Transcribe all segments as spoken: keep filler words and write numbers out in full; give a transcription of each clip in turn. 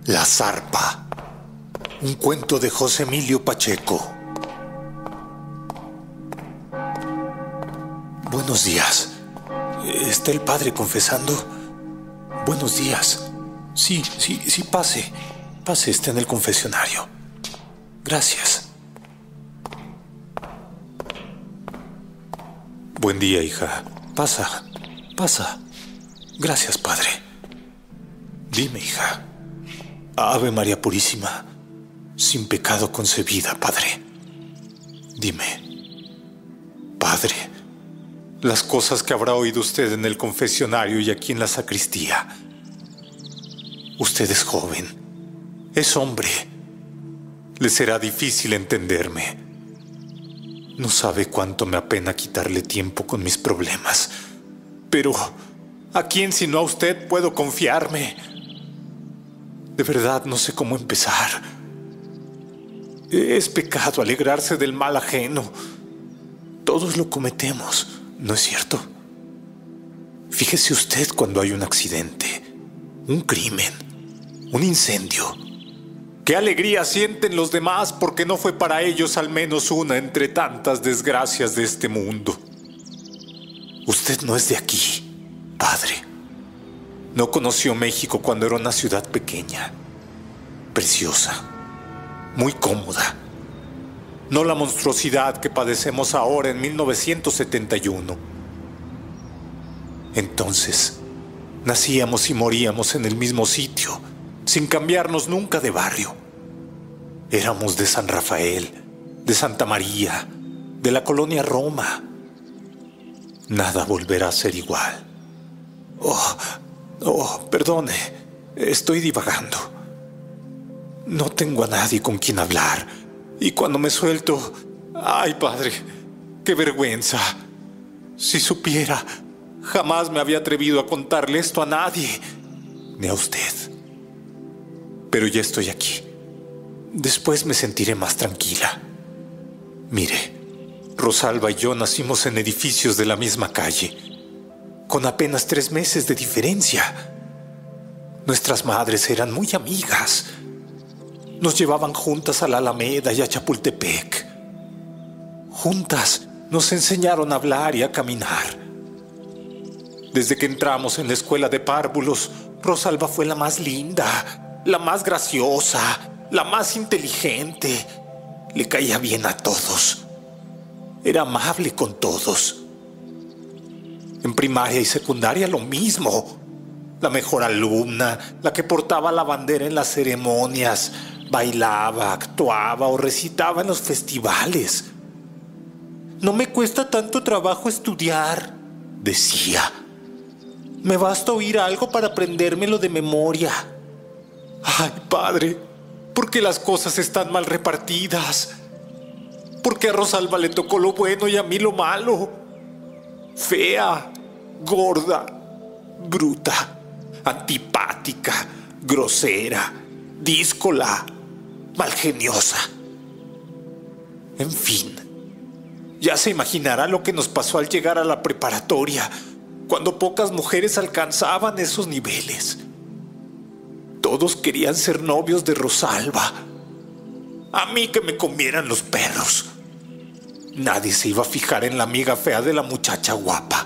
La zarpa. Un cuento de José Emilio Pacheco. Buenos días. ¿Está el padre confesando? Buenos días. Sí, sí, sí, pase. Pase, está en el confesionario. Gracias. Buen día, hija. Pasa, pasa. Gracias, padre. Dime, hija. Ave María Purísima, sin pecado concebida, padre. Dime. Padre, las cosas que habrá oído usted en el confesionario y aquí en la sacristía. Usted es joven, es hombre. Le será difícil entenderme. No sabe cuánto me apena quitarle tiempo con mis problemas. Pero, ¿a quién sino a usted puedo confiarme? De verdad no sé cómo empezar. Es pecado alegrarse del mal ajeno. Todos lo cometemos, ¿no es cierto? Fíjese usted cuando hay un accidente, un crimen, un incendio. ¡Qué alegría sienten los demás porque no fue para ellos al menos una entre tantas desgracias de este mundo! Usted no es de aquí, padre. No conoció México cuando era una ciudad pequeña, preciosa, muy cómoda. No la monstruosidad que padecemos ahora en mil novecientos setenta y uno. Entonces, nacíamos y moríamos en el mismo sitio, sin cambiarnos nunca de barrio. Éramos de San Rafael, de Santa María, de la colonia Roma. Nada volverá a ser igual. Oh, oh, perdone, estoy divagando. No tengo a nadie con quien hablar. Y cuando me suelto... ¡Ay, padre! ¡Qué vergüenza! Si supiera, jamás me había atrevido a contarle esto a nadie, ni a usted. Pero ya estoy aquí. Después me sentiré más tranquila. Mire, Rosalba y yo nacimos en edificios de la misma calle, con apenas tres meses de diferencia. Nuestras madres eran muy amigas. Nos llevaban juntas a la Alameda y a Chapultepec. Juntas nos enseñaron a hablar y a caminar. Desde que entramos en la escuela de párvulos, Rosalba fue la más linda, la más graciosa, la más inteligente. Le caía bien a todos. Era amable con todos. En primaria y secundaria lo mismo. La mejor alumna, la que portaba la bandera en las ceremonias, bailaba, actuaba o recitaba en los festivales. No me cuesta tanto trabajo estudiar, decía. Me basta oír algo para aprendérmelo de memoria. Ay, padre, ¿por qué las cosas están mal repartidas? ¿Por qué a Rosalba le tocó lo bueno y a mí lo malo? Fea, gorda, bruta, antipática, grosera, díscola, malgeniosa. En fin, ya se imaginará lo que nos pasó al llegar a la preparatoria, cuando pocas mujeres alcanzaban esos niveles. Todos querían ser novios de Rosalba. A mí que me comieran los perros. Nadie se iba a fijar en la amiga fea de la muchacha guapa.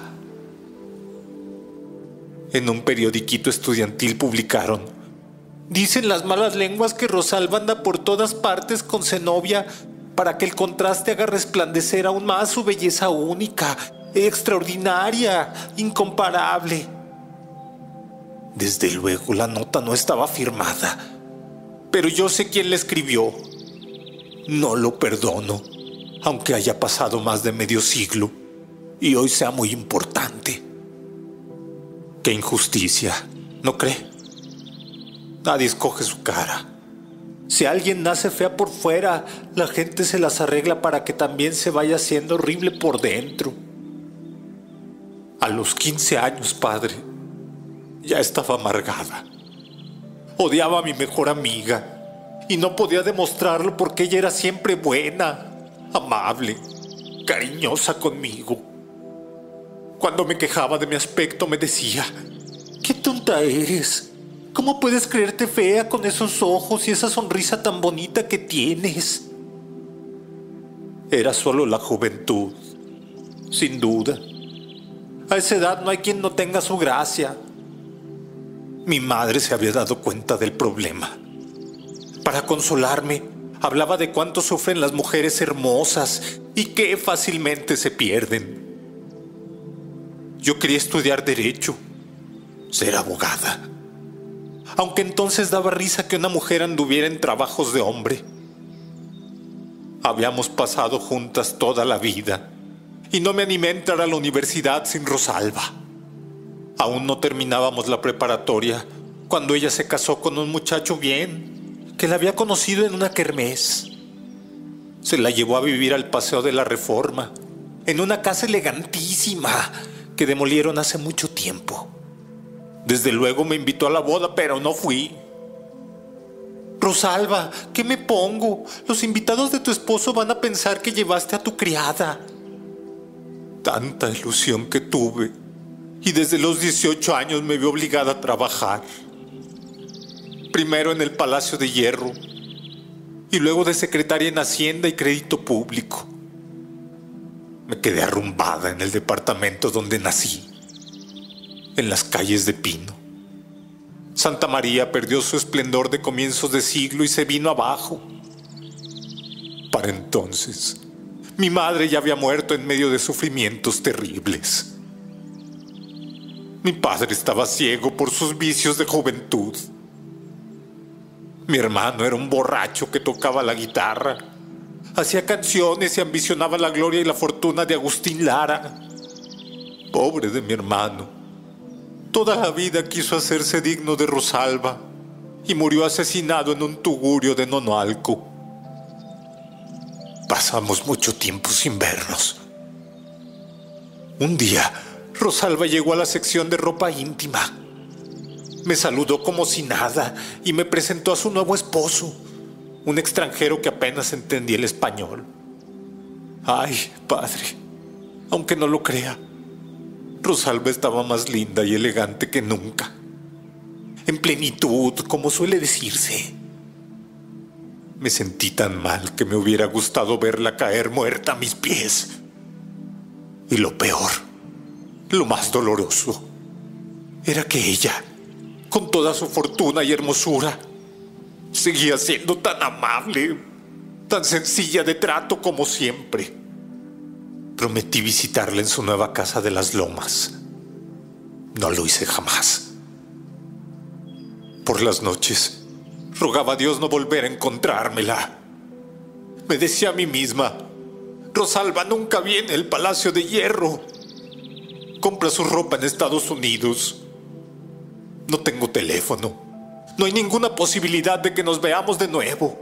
En un periodiquito estudiantil publicaron: dicen las malas lenguas que Rosalba anda por todas partes con Zenobia para que el contraste haga resplandecer aún más su belleza única, extraordinaria, incomparable. Desde luego la nota no estaba firmada, pero yo sé quién la escribió. No lo perdono, aunque haya pasado más de medio siglo y hoy sea muy importante. ¡Qué injusticia! ¿No cree? Nadie escoge su cara. Si alguien nace fea por fuera, la gente se las arregla para que también se vaya haciendo horrible por dentro. A los quince años, padre, ya estaba amargada. Odiaba a mi mejor amiga y no podía demostrarlo porque ella era siempre buena, amable, cariñosa conmigo. Cuando me quejaba de mi aspecto me decía: «¡Qué tonta eres! ¿Cómo puedes creerte fea con esos ojos y esa sonrisa tan bonita que tienes? Era solo la juventud, sin duda. A esa edad no hay quien no tenga su gracia. Mi madre se había dado cuenta del problema. Para consolarme, hablaba de cuánto sufren las mujeres hermosas y qué fácilmente se pierden. Yo quería estudiar derecho, ser abogada. Aunque entonces daba risa que una mujer anduviera en trabajos de hombre. Habíamos pasado juntas toda la vida y no me animé a entrar a la universidad sin Rosalba. Aún no terminábamos la preparatoria cuando ella se casó con un muchacho bien, que la había conocido en una kermés. Se la llevó a vivir al Paseo de la Reforma, en una casa elegantísima que demolieron hace mucho tiempo. Desde luego me invitó a la boda, pero no fui. Rosalba, ¿qué me pongo? Los invitados de tu esposo van a pensar que llevaste a tu criada. Tanta ilusión que tuve, y desde los dieciocho años me vi obligada a trabajar. Primero en el Palacio de Hierro, y luego de secretaria en Hacienda y Crédito Público. Me quedé arrumbada en el departamento donde nací, en las calles de Pino. Santa María perdió su esplendor de comienzos de siglo y se vino abajo. Para entonces, mi madre ya había muerto en medio de sufrimientos terribles. Mi padre estaba ciego por sus vicios de juventud. Mi hermano era un borracho que tocaba la guitarra, hacía canciones y ambicionaba la gloria y la fortuna de Agustín Lara. Pobre de mi hermano. Toda la vida quiso hacerse digno de Rosalba y murió asesinado en un tugurio de Nonoalco. Pasamos mucho tiempo sin vernos. Un día, Rosalba llegó a la sección de ropa íntima. Me saludó como si nada y me presentó a su nuevo esposo, un extranjero que apenas entendía el español. Ay, padre, aunque no lo crea, Rosalba estaba más linda y elegante que nunca. En plenitud, como suele decirse. Me sentí tan mal que me hubiera gustado verla caer muerta a mis pies. Y lo peor, lo más doloroso, era que ella, con toda su fortuna y hermosura, seguía siendo tan amable, tan sencilla de trato como siempre. Prometí visitarla en su nueva casa de las Lomas. No lo hice jamás. Por las noches, rogaba a Dios no volver a encontrármela. Me decía a mí misma, Rosalba nunca viene al Palacio de Hierro. Compra su ropa en Estados Unidos. No tengo teléfono. No hay ninguna posibilidad de que nos veamos de nuevo.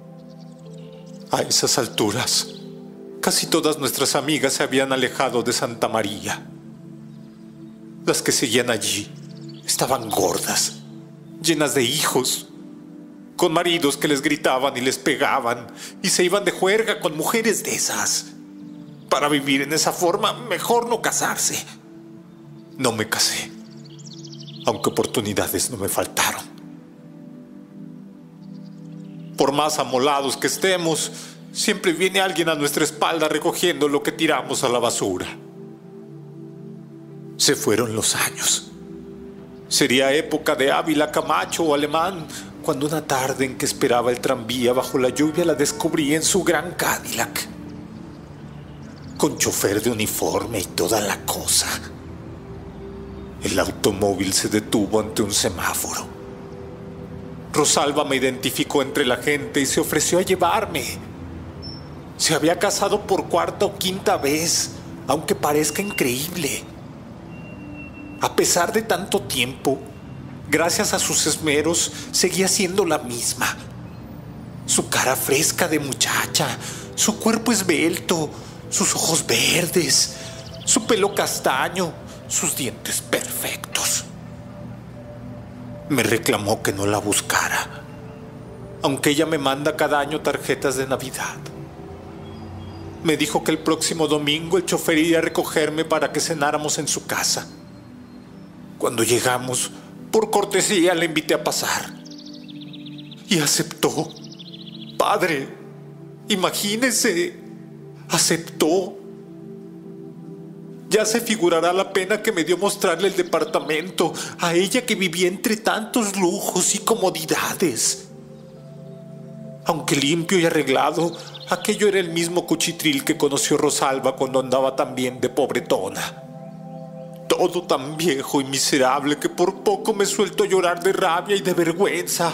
A esas alturas, casi todas nuestras amigas se habían alejado de Santa María. Las que seguían allí estaban gordas, llenas de hijos, con maridos que les gritaban y les pegaban y se iban de juerga con mujeres de esas. Para vivir en esa forma, mejor no casarse. No me casé, aunque oportunidades no me faltaron. Por más amolados que estemos, siempre viene alguien a nuestra espalda recogiendo lo que tiramos a la basura. Se fueron los años. Sería época de Ávila Camacho o Alemán, cuando una tarde en que esperaba el tranvía bajo la lluvia la descubrí en su gran Cadillac, con chofer de uniforme y toda la cosa. El automóvil se detuvo ante un semáforo. Rosalba me identificó entre la gente y se ofreció a llevarme. Se había casado por cuarta o quinta vez, aunque parezca increíble. A pesar de tanto tiempo, gracias a sus esmeros, seguía siendo la misma. Su cara fresca de muchacha, su cuerpo esbelto, sus ojos verdes, su pelo castaño, sus dientes perfectos. Me reclamó que no la buscara, aunque ella me manda cada año tarjetas de Navidad. Me dijo que el próximo domingo el chofer iría a recogerme para que cenáramos en su casa. Cuando llegamos, Por cortesía le invité a pasar. Y aceptó. Padre, imagínese, aceptó. Ya se figurará la pena que me dio mostrarle el departamento a ella que vivía entre tantos lujos y comodidades. Aunque limpio y arreglado, aquello era el mismo cuchitril que conoció Rosalba cuando andaba también de pobretona. Todo tan viejo y miserable que por poco me suelto a llorar de rabia y de vergüenza.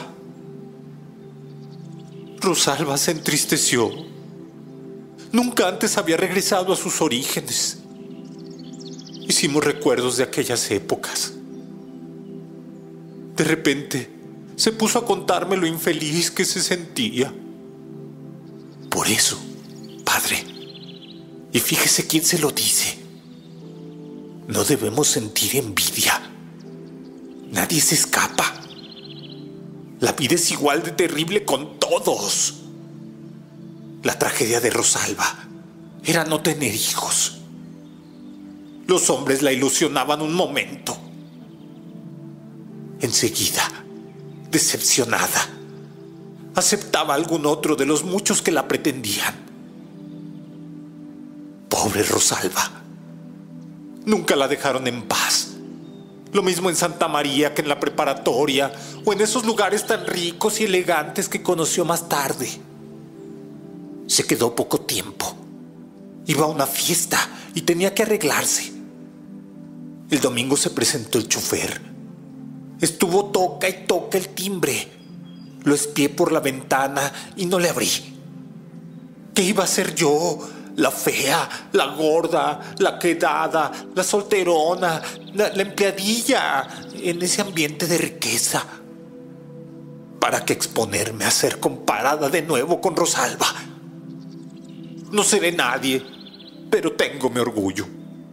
Rosalba se entristeció. Nunca antes había regresado a sus orígenes. Hicimos recuerdos de aquellas épocas. De repente, se puso a contarme lo infeliz que se sentía. Por eso, padre, y fíjese quién se lo dice, no debemos sentir envidia. Nadie se escapa. La vida es igual de terrible con todos. La tragedia de Rosalba era no tener hijos. Los hombres la ilusionaban un momento. Enseguida, decepcionada, aceptaba a algún otro de los muchos que la pretendían. Pobre Rosalba. Nunca la dejaron en paz. Lo mismo en Santa María que en la preparatoria o en esos lugares tan ricos y elegantes que conoció más tarde. Se quedó poco tiempo. Iba a una fiesta y tenía que arreglarse. El domingo se presentó el chofer. Estuvo toca y toca el timbre. Lo espié por la ventana y no le abrí. ¿Qué iba a ser yo? La fea, la gorda, la quedada, la solterona, la, la empleadilla en ese ambiente de riqueza. ¿Para qué exponerme a ser comparada de nuevo con Rosalba? No seré nadie, pero tengo mi orgullo.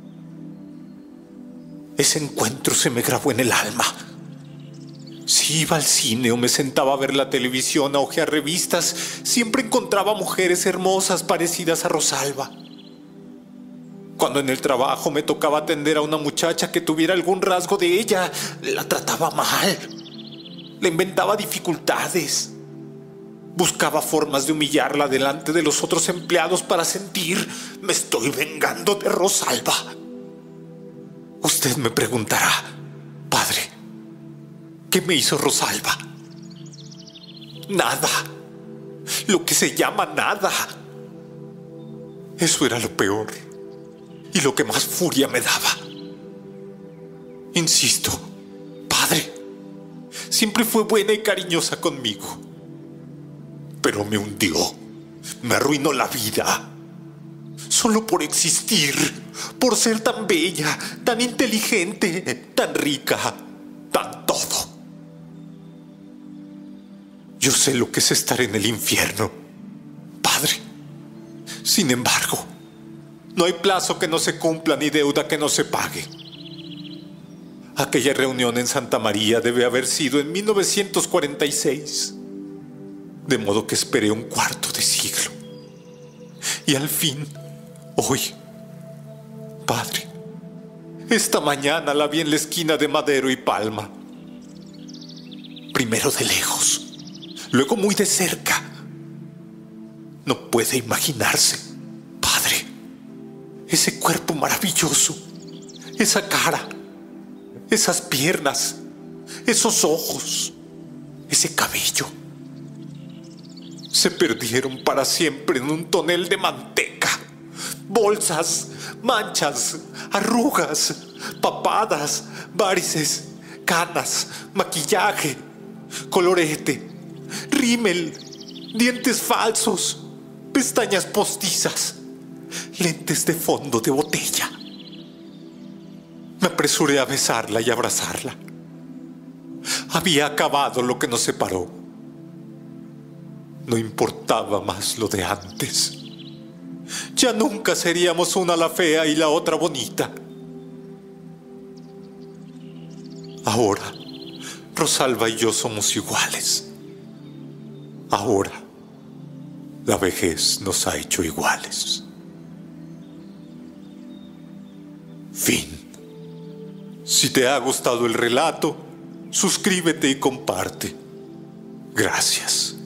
Ese encuentro se me grabó en el alma. Si iba al cine o me sentaba a ver la televisión, a hojear revistas, siempre encontraba mujeres hermosas parecidas a Rosalba. Cuando en el trabajo me tocaba atender a una muchacha que tuviera algún rasgo de ella, la trataba mal. Le inventaba dificultades. Buscaba formas de humillarla delante de los otros empleados para sentir, me estoy vengando de Rosalba. Usted me preguntará, padre, ¿qué me hizo Rosalba? Nada. Lo que se llama nada. Eso era lo peor y lo que más furia me daba. Insisto, padre, siempre fue buena y cariñosa conmigo, pero me hundió, me arruinó la vida. Solo por existir, por ser tan bella, tan inteligente, tan rica, tan todo. Yo sé lo que es estar en el infierno, padre. Sin embargo, no hay plazo que no se cumpla ni deuda que no se pague. Aquella reunión en Santa María debe haber sido en mil novecientos cuarenta y seis. De modo que esperé un cuarto de siglo. Y al fin, hoy, padre, esta mañana la vi en la esquina de Madero y Palma. Primero de lejos, luego muy de cerca. No puede imaginarse, padre, ese cuerpo maravilloso, esa cara, esas piernas, esos ojos, ese cabello. Se perdieron para siempre en un tonel de manteca. Bolsas, manchas, arrugas, papadas, varices, canas, maquillaje, colorete, rímel, dientes falsos, pestañas postizas, lentes de fondo de botella. Me apresuré a besarla y abrazarla. Había acabado lo que nos separó. No importaba más lo de antes. Ya nunca seríamos una la fea y la otra bonita. Ahora, Rosalba y yo somos iguales. Ahora, la vejez nos ha hecho iguales. Fin. Si te ha gustado el relato, suscríbete y comparte. Gracias.